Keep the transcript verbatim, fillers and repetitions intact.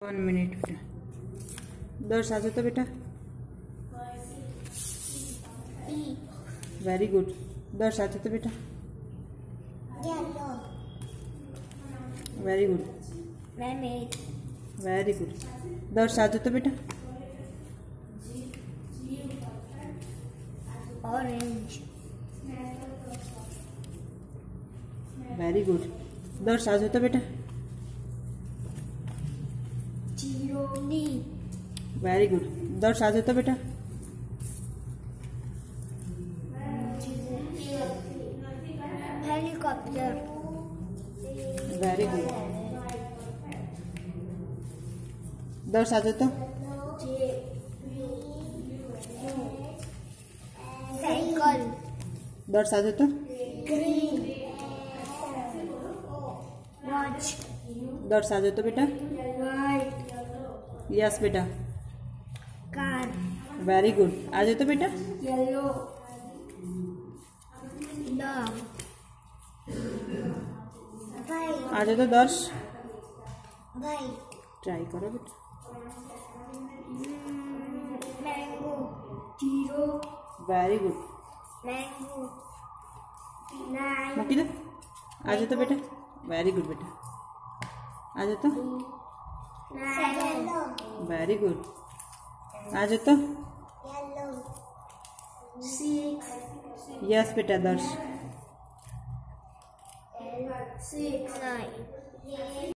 One minute बेटा। दर्श आ जाता बेटा। Very good. दर्श आ जाता बेटा। Very good. Very good. दर्श आ जाता बेटा। ऑरेंज। Very good. दर्श आ जाता बेटा। चिरोली। Very good. दर्श आ जाता बेटा। हेलीकॉप्टर। Very good. दर्श आ जाता। साइकिल। दर्श आ जाता। ग्रीन। वॉच। दर्श आ जाता बेटा। वाइट। यस बेटा। कार। Very good. आ जाता बेटा। येलो। डॉग। वाइट। आ जाता दर्श। वाइट। ट्राई करो बेटा। Mango. Zero. Very good. Mango. Nine. मक्की दे। आ जाता बेटा। वेरी गुड बेटा। आ जाता। सेवन। Very good. आ जाता। येलो। सिक्स। यस बेटा दर्श। सिक्स। नाइन।